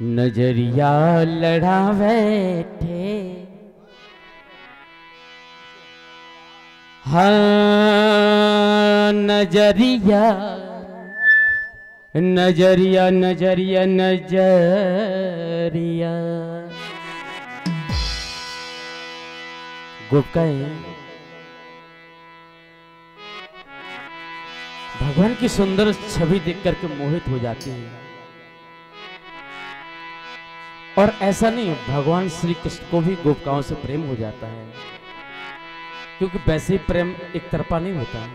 नजरिया लड़ा बैठे हाँ नजरिया नजरिया नजरिया नजरिया गोपिकाएं भगवान की सुंदर छवि देख करके मोहित हो जाती है। और ऐसा नहीं, भगवान श्री कृष्ण को भी गोपिकाओं से प्रेम हो जाता है, क्योंकि वैसे ही प्रेम एक तरफा नहीं होता है।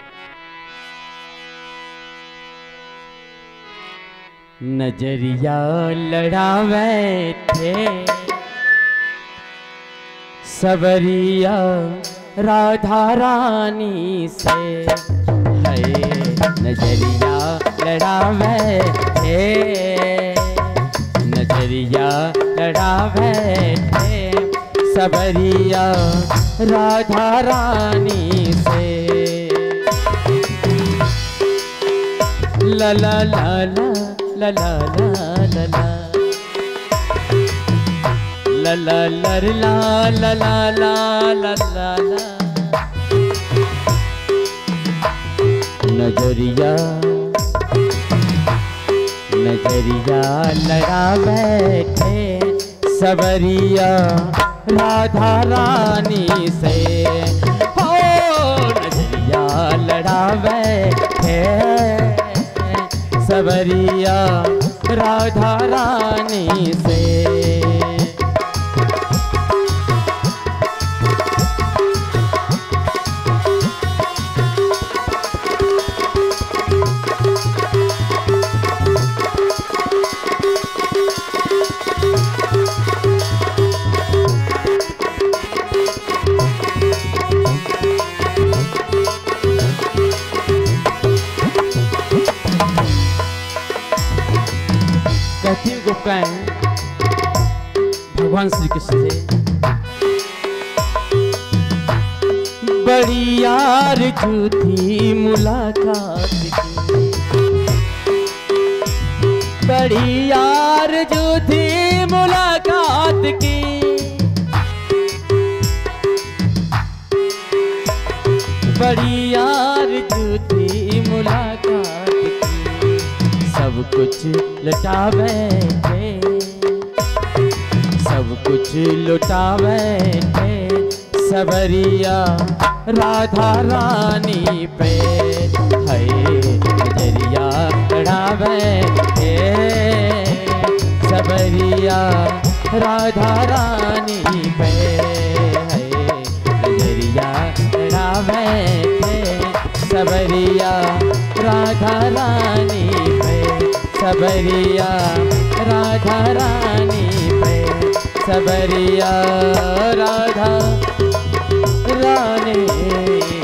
नजरिया लड़ा बैठे सबरिया राधा रानी से है, नजरिया लड़ा बैठे नजरिया लड़ा बैठे सबरिया राधा रानी से। ला ला ला ला ला ला ला ला ला ला ला ला ला ला ला ला ला नजरिया नजरिया लड़ा बैठे सबरिया राधा रानी से हो, नजरिया लड़ा बैठे सबरिया राधा रानी से। कहती हूँ गोपिकाएं भगवान श्री कृष्ण से, बड़ी आरज़ू थी मुलाकात की, बड़ी आरज़ू थी मुलाकात की, बड़ी आरज़ू थी मुलाकात की, सब कुछ लुटा बैठे सब कुछ लुटा बैठे सबरिया राधा रानी पे है, नजरिया लड़ा बैठे सबरिया राधा रानी पे है, नजरिया लड़ा बैठे सबरिया राधा रानी पे सबरिया राधा रानी पे सबरिया राधा रानी।